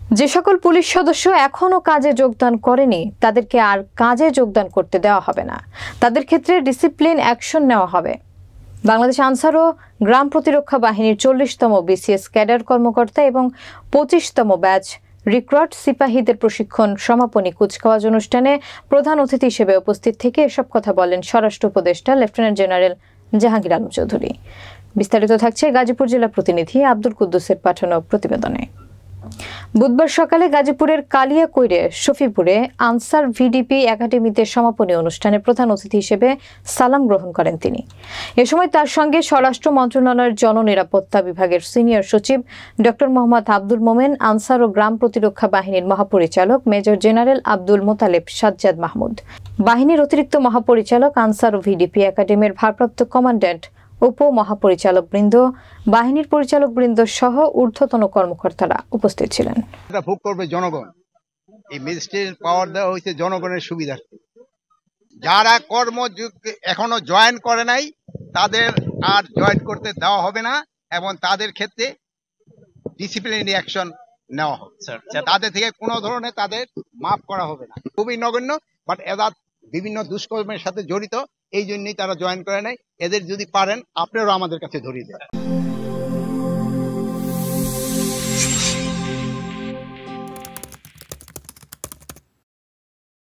যে সকল পুলিশ সদস্য এখনো কাজে যোগদান করেনি তাদেরকে আর কাজে যোগদান করতে দেওয়া হবে না। তাদের ক্ষেত্রে ডিসিপ্লিন অ্যাকশন নেওয়া হবে। বাংলাদেশ আনসার ও গ্রাম প্রতিরক্ষা বাহিনীর 40তম বিসিএস ক্যাডার কর্মকর্তা এবং 25তম ব্যাচ রিক্রুট সিপাহীদের প্রশিক্ষণ সমাপনী কুচকাওয়াজ অনুষ্ঠানে প্রধান অতিথি হিসেবে উপস্থিত থেকে এসব কথা বলেন স্বরাষ্ট্র উপদেষ্টা লেফটেন্যান্ট জেনারেল জাহাঙ্গীর আলম চৌধুরী। বিস্তারিত থাকছে গাজীপুর জেলা প্রতিনিধি আব্দুল কুদ্দুসের পাঠানো প্রতিবেদনে। বুধবার সকালে গাজীপুরের কালিয়াকৈরে শফিপুরে আনসার ভিডিপি একাডেমিতে সমাপনী অনুষ্ঠানে প্রধান অতিথি হিসেবে সালাম গ্রহণ করেন তিনি। এ সময় তার সঙ্গে স্বরাষ্ট্র মন্ত্রণালয়ের জননিরাপত্তা বিভাগের সিনিয়র সচিব ডক্টর মোহাম্মদ আব্দুল মোমেন, আনসার ও গ্রাম প্রতিরক্ষা বাহিনীর মহাপরিচালক মেজর জেনারেল আব্দুল মোতালেব সাজ্জাদ মাহমুদ, বাহিনীর অতিরিক্ত মহাপরিচালক আনসার ও ভিডিপি একাডেমির ভারপ্রাপ্ত কমান্ড্যান্ট, উপ মহাপরিচালক বৃন্দ, বাহিনীর পরিচালক বৃন্দ সহ ঊর্ধ্বতন কর্মকর্তারা উপস্থিত ছিলেন। ভোগ করবে জনগণ। এই ম্যাজিস্ট্রেট পাওয়ার দেওয়া হয়েছে জনগণের সুবিধার্থে। যারা এখনো জয়েন করে নাই তাদের আর জয়েন করতে দেওয়া হবে না এবং তাদের ক্ষেত্রে ডিসিপ্লিনারি অ্যাকশন নেওয়া হবে। তাদের থেকে কোনো ধরনের তাদের মাফ করা হবে না। খুবই নগণ্য, বাট এরা বিভিন্ন দুষ্কর্মের সাথে জড়িত, এই জন্যই তারা জয়েন করে নাই। এদের যদি পারেন আপনারাও আমাদের কাছে ধরিয়ে দেন।